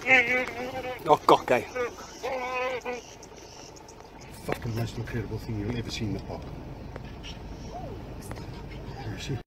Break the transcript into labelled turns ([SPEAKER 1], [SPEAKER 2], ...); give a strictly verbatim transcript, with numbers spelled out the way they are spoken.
[SPEAKER 1] Oh, cockeye.
[SPEAKER 2] Fucking most incredible thing you'll ever see in the park. There she